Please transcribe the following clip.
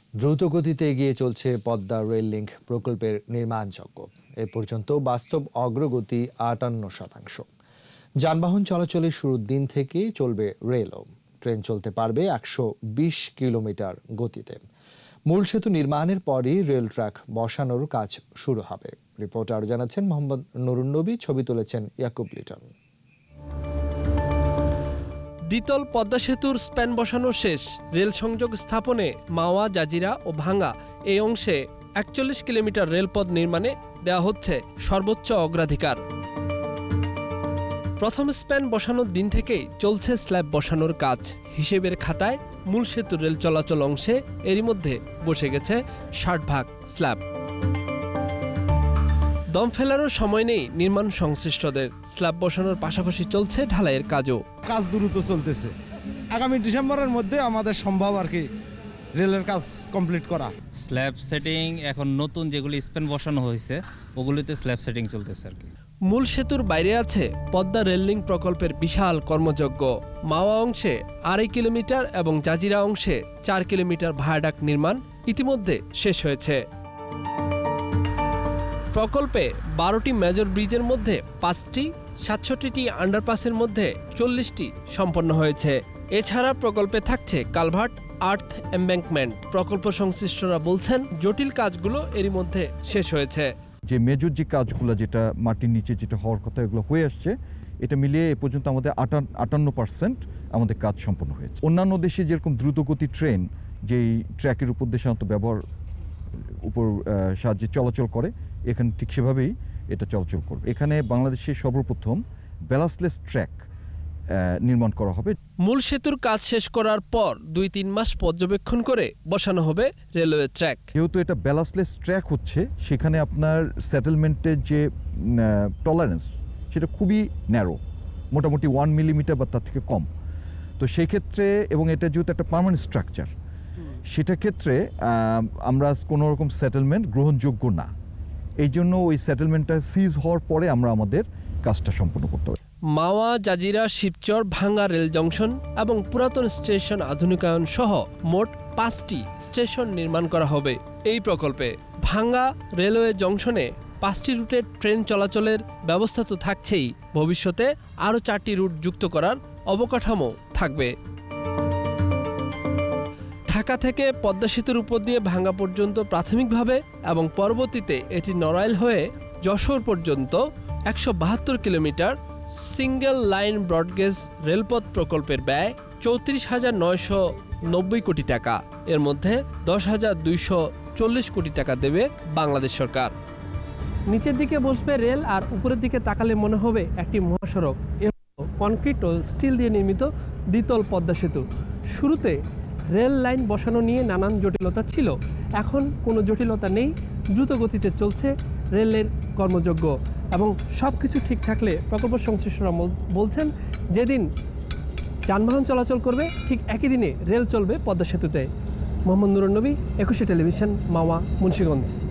দ্রুত গতিতে এগিয়ে চলছে পদ্মা রেল লিংক প্রকল্পের নির্মাণযজ্ঞ। এ পর্যন্ত বাস্তব অগ্রগতি ৫৮%। যানবাহন চলাচলের শুরুর দিন থেকেই চলবে রেলও। ট্রেন চলতে পারবে ১২০ কিলোমিটার গতিতে। মূল সেতু নির্মাণের পরই রেল ট্র্যাক বসানোর কাজ শুরু হবে। রিপোর্টে আরো জানাচ্ছেন মোহাম্মদ নুরুন নবী, ছবি তুলেছেন ইয়াকুব লিটন। দ্বিতল পদ্মা সেতুর স্প্যান বসানো শেষ। রেল সংযোগ স্থাপনে মাওয়া, জাজিরা ও ভাঙ্গা এই অংশে ৪১ কিলোমিটার রেলপথ নির্মাণে দেওয়া হচ্ছে সর্বোচ্চ অগ্রাধিকার। প্রথম স্প্যান বসানোর দিন থেকেই চলছে স্ল্যাব বসানোর কাজ। হিসেবের খাতায় মূল সেতুর রেল চলাচল অংশে এরই মধ্যে বসে গেছে ৬০ স্ল্যাব। দম ফেলারও সময় নেই নির্মাণ সংশ্লিষ্টদের। স্ল্যাব বসানোর পাশাপাশি চলছে ঢালাইয়ের কাজও। কাজ দ্রুত চলতেছে। আগামী ডিসেম্বরের মধ্যে আমাদের সম্ভব আর কি রেলের কাজ কমপ্লিট করা। স্ল্যাব সেটিং এখন নতুন যেগুলি স্প্যান বসানো হয়েছে ওগুলিতে স্ল্যাব সেটিং চলতেছে আর কি। মূল সেতুর বাইরে আছে পদ্মা রেল লিংক প্রকল্পের বিশাল কর্মযজ্ঞ। মাওয়া অংশে ২.৫ কিলোমিটার এবং জাজিরা অংশে ৪ কিলোমিটার ভায়াডাক্ট নির্মাণ ইতিমধ্যে শেষ হয়েছে। প্রকল্পে ১২টি মেজর ব্রিজের মধ্যে ৫টি, ৬৭টি আন্ডারপাসের মধ্যে ৪০টি সম্পন্ন হয়েছে। এছাড়া প্রকল্পে থাকছে কালভার্ট, আর্থ এমব্যাঙ্কমেন্ট। প্রকল্প সংশ্লিষ্টরা বলছেন জটিল কাজগুলো এরই মধ্যে শেষ হয়েছে। যে মেজর যে কাজগুলো যেটা মাটির নিচে যেটা হওয়ার কথা এগুলো হয়ে আসছে, এটা মিলিয়ে এ পর্যন্ত আমাদের ৫৮% আমাদের কাজ সম্পন্ন হয়েছে। অন্যান্য দেশে যেরকম দ্রুতগতি ট্রেন যেই ট্র্যাকের উপর দিয়ে সাধারণত সাহায্যে চলাচল করে, এখানে ঠিক সেভাবেই এটা চলাচল করবে। এখানে বাংলাদেশে সর্বপ্রথম ব্যালাস্টলেস ট্র্যাক নির্মাণ করা হবে। মূল সেতুর কাজ শেষ করার পর ২-৩ মাস পর্যবেক্ষণ করে বসানো হবে রেলওয়ে ট্র্যাক। যেহেতু এটা ব্যালাস্টলেস ট্র্যাক হচ্ছে, সেখানে আপনার সেটেলমেন্টের যে টলারেন্স সেটা খুবই ন্যারো, মোটামুটি 1 মিলিমিটার বা তার থেকে কম। তো সেই ক্ষেত্রে, এবং এটা যেহেতু একটা পার্মানেন্ট স্ট্রাকচার, সেটা ক্ষেত্রে আমরা কোনো রকম সেটেলমেন্ট গ্রহণযোগ্য না। এই জন্য ওই সেটেলমেন্টটা সিজ হওয়ার পরে আমরা আমাদের কাজটা সম্পন্ন করতে হবে। মাওয়া, জাজিরা, শিবচর, ভাঙ্গা রেল জংশন এবং পুরাতন স্টেশন আধুনিকায়ন সহ মোট ৫টি স্টেশন নির্মাণ করা হবে এই প্রকল্পে। ভাঙ্গা রেলওয়ে জংশনে 5টি রুটের ট্রেন চলাচলের ব্যবস্থা তো থাকছেই, ভবিষ্যতে আরও 4টি রুট যুক্ত করার অবকাঠামো থাকবে। ঢাকা থেকে পদ্মা সেতুর উপর দিয়ে ভাঙ্গা পর্যন্ত প্রাথমিকভাবে এবং পরবর্তীতে এটি নড়াইল হয়ে যশোর পর্যন্ত ১৭২ কিলোমিটার সিঙ্গেল লাইন ব্রডগেজ রেলপথ প্রকল্পের ব্যয় ৩৪,৯৯০ কোটি টাকা। এর মধ্যে ১০,২৪০ কোটি টাকা দেবে বাংলাদেশ সরকার। নিচের দিকে বসবে রেল আর উপরের দিকে তাকালে মনে হবে একটি মহাসড়ক। এর কনক্রিট ও স্টিল দিয়ে নির্মিত দ্বিতল পদ্মা সেতু। শুরুতে রেল লাইন বসানো নিয়ে নানান জটিলতা ছিল, এখন কোনো জটিলতা নেই। দ্রুত গতিতে চলছে রেলের কর্মযজ্ঞ এবং সব কিছু ঠিক থাকলে প্রকল্প সংশ্লিষ্টরা বলছেন যেদিন যানবাহন চলাচল করবে ঠিক একই দিনে রেল চলবে পদ্মা সেতুতে। মোহাম্মদ নুরুন নবী, ২১শে টেলিভিশন, মাওয়া, মুন্সিগঞ্জ।